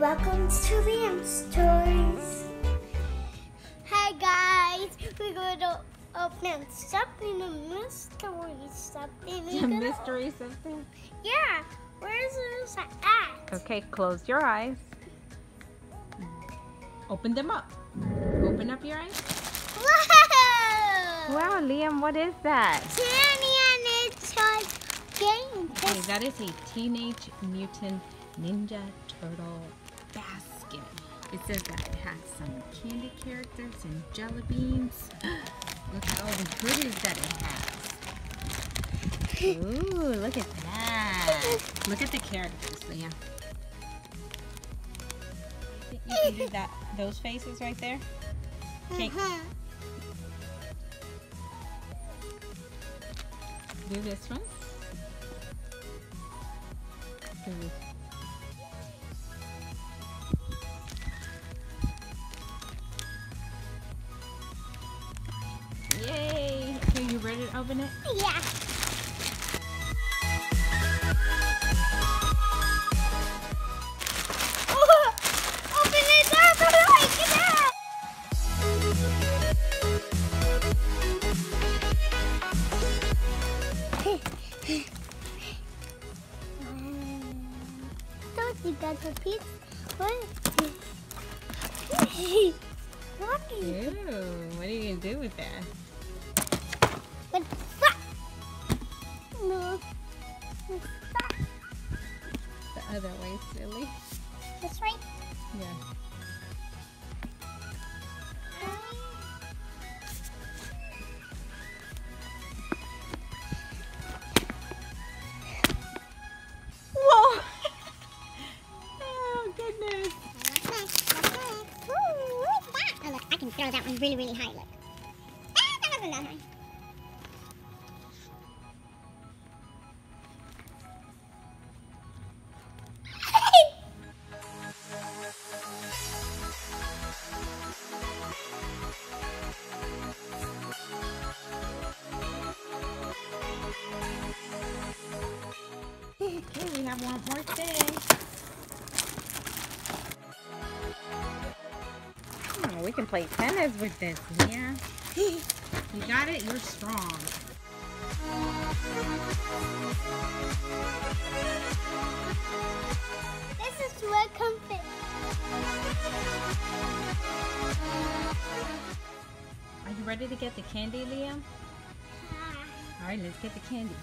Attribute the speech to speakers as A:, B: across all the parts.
A: welcome to Liam Stories. Hey guys, we're going to open something, a mystery something.
B: A mystery something?
A: Yeah, where's this at?
B: Okay, close your eyes. Open them up. Open up your eyes.
A: Whoa!
B: Wow, Liam, what is that?
A: Tanny and it's a game.
B: Okay, that is a Teenage Mutant Ninja Turtle basket. It says that it has some candy characters and jelly beans. Look at all the goodies that it has. Ooh, look at that. Look at the characters, Liam. You can do that, those faces right there. Okay. Do this one. Do this. Yay! Okay, you ready to open it?
A: Yeah. Open it up! Look at that! Don't you got the piece? What? What is
B: Ew, what are you gonna do with that?
A: What's that? No. What's that?
B: The other way, silly.
A: This right?
B: Yeah. Whoa! Oh, goodness.
A: Oh, look, I can throw that one really, really high. Look. Ah, that wasn't that high.
B: Okay, we have one more thing. Oh, we can play tennis with this, yeah. You got it? You're strong.
A: This is where comfort.
B: Are you ready to get the candy, Liam? All right, let's get the candy.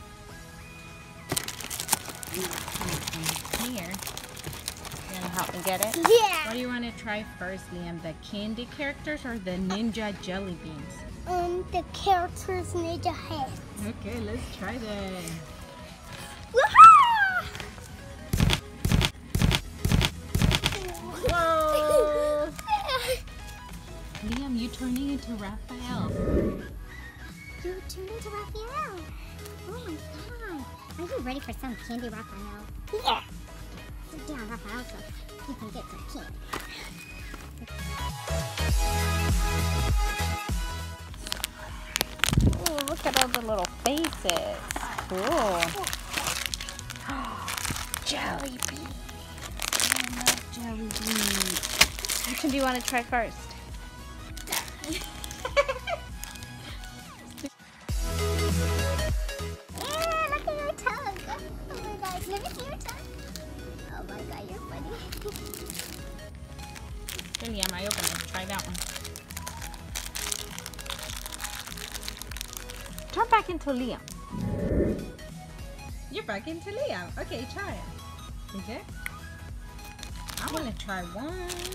B: Here. You gonna help me get it?
A: Yeah.
B: What do you want to try first, Liam? The candy characters or the ninja jelly beans?
A: The characters need a head.
B: Okay, let's try that. Whoa! Liam, you turning into Raphael.
A: You turned into Raphael. Oh my god. Are you ready for some candy, Raphael? Yeah. Sit down, Raphael, so you can get some candy.
B: Oh, look at all the little faces. Cool. Jelly beans. I love jelly beans. Which one do you want to try first?
A: Yeah, look at your tongue. Oh my god, let me see your tongue. Oh my god, you're funny.
B: Here, Liam, I open it. Try that one. Turn back into Liam. You're back into Liam. Okay, try it. You good? I want to try one.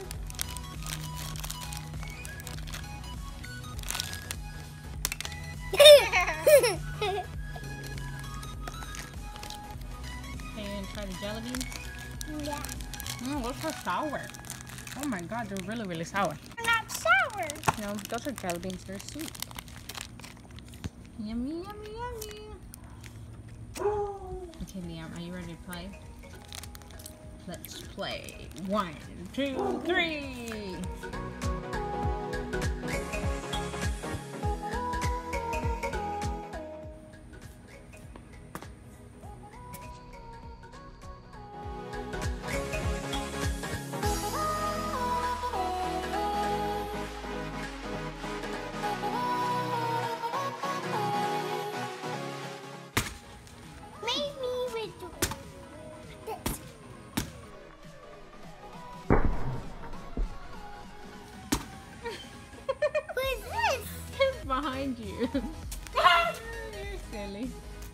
B: Okay, and try the jelly beans.
A: Yeah.
B: Those are sour. Oh my god, they're really, really sour.
A: They're not sour.
B: No, those are jelly beans. They're sweet. Yummy, yummy, yummy. Okay, Liam, are you ready to play? Let's play. 1, 2, 3. you. You're silly.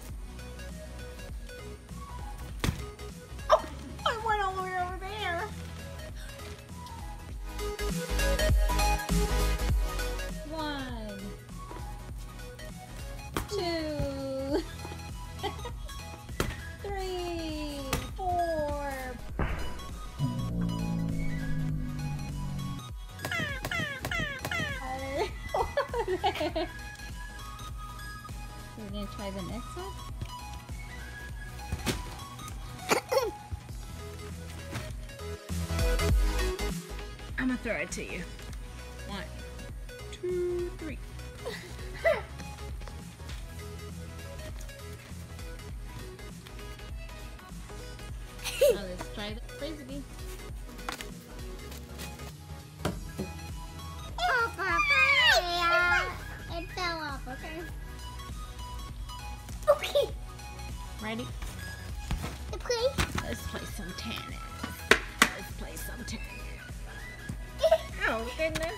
B: Oh, I went all the way over there. One, two, three, four. We're gonna try the next one. I'm gonna throw it to you. 1, 2, 3. Now let's try the frisbee.
A: It fell off, okay? Okay.
B: Ready?
A: Okay.
B: Let's play some tennis. Let's play some tennis. Oh, goodness.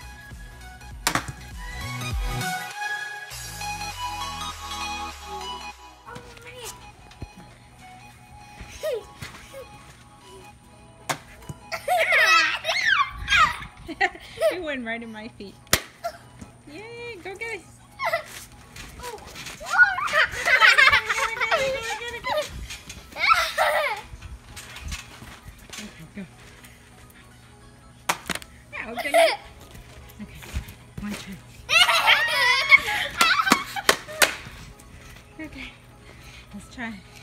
B: It went right in my feet. Yay, go get it. Okay, go. Oh, goodness. Okay, my turn. Okay, let's try.